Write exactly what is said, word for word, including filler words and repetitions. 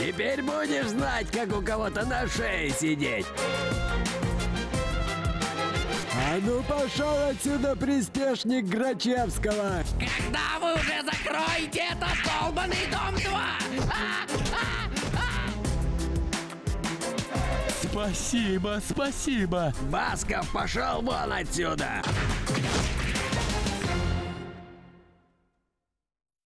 Теперь будешь знать, как у кого-то на шее сидеть. А ну пошел отсюда, приспешник Грачевского! Когда вы уже закроете этот долбаный дом два? А, а, а! Спасибо, спасибо. Басков, пошел вон отсюда!